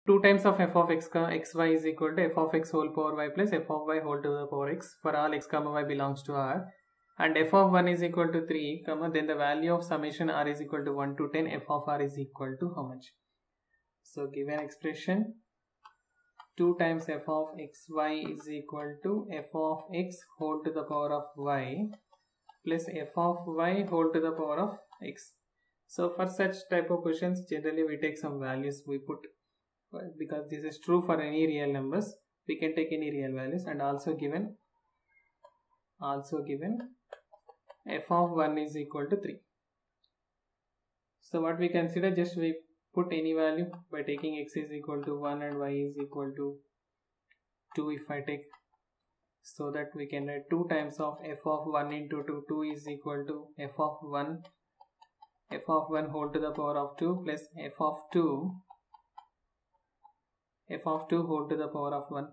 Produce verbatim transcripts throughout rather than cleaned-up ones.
two times of f of x xy is equal to f of x whole power y plus f of y whole to the power x for all x comma y belongs to R, and f of one is equal to three, comma, then the value of summation R is equal to one to ten, f of R is equal to how much? So given expression, two times f of xy is equal to f of x whole to the power of y plus f of y whole to the power of x. So for such type of questions, generally we take some values we put, because this is true for any real numbers, we can take any real values, and also given also given f of one is equal to three. So what we consider, just we put any value by taking x is equal to one and y is equal to two if I take, so that we can write two times of f of one into two, two is equal to f of one, f of one whole to the power of two plus f of two, f of two whole to the power of one.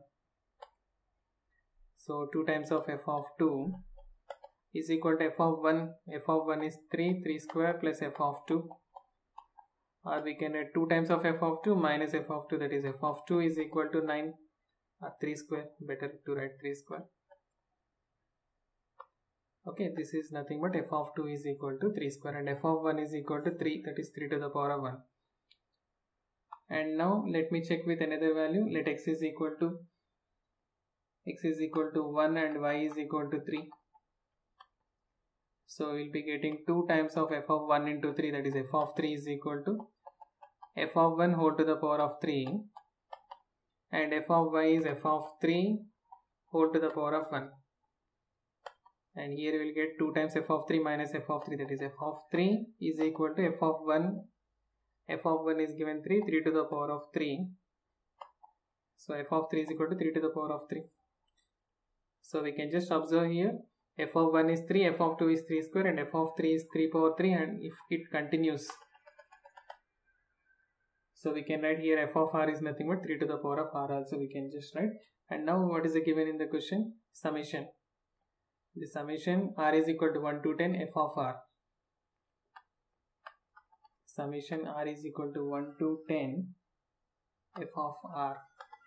So two times of f of two is equal to f of one, f of one is three, three square plus f of two, or we can write two times of f of two minus f of two, that is f of two is equal to nine, or three square, better to write three square. Okay, this is nothing but f of two is equal to three square, and f of one is equal to three, that is three to the power of one. And now let me check with another value. Let x is equal to x is equal to one and y is equal to three. So we will be getting two times of f of one into three, that is f of three is equal to f of one whole to the power of three, and f of y is f of three whole to the power of one. And here we will get two times f of three minus f of three, that is f of three is equal to f of one, f of one is given three, three to the power of three. So f of three is equal to three to the power of three. So we can just observe here, f of one is three, f of two is three square, and f of three is three power three, and if it continues, so we can write here f of r is nothing but three to the power of r also we can just write. And now what is the given in the question? Summation. The summation r is equal to one to ten f of r. Summation r is equal to one to ten f of r.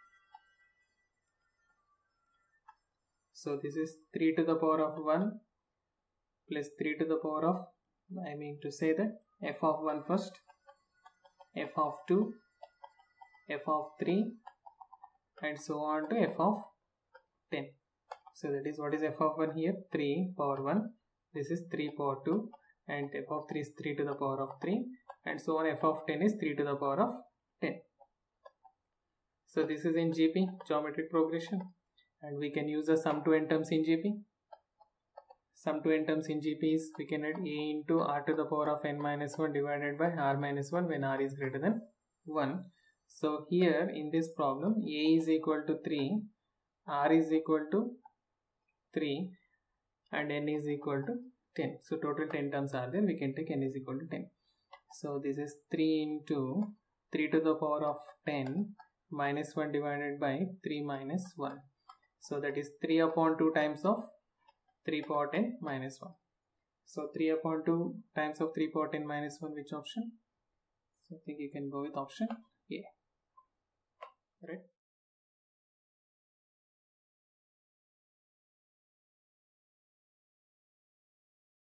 So this is three to the power of one plus three to the power of, I mean to say that f of one first, f of two, f of three, and so on to f of ten. So that is, what is f of one here? three power one, this is three power two, and f of three is three to the power of three, and so on. F of ten is three to the power of ten. So this is in G P, geometric progression, and we can use the sum to n terms in G P. Sum to n terms in G P is, we can write a into r to the power of n minus one divided by r minus one when r is greater than one. So here in this problem, a is equal to three, r is equal to three, and n is equal to ten. So total ten terms are there, we can take n is equal to ten. So this is three into three to the power of ten minus one divided by three minus one. So that is three upon two times of three power ten minus one. So three upon two times of three power ten minus one, which option? So I think you can go with option A. Right?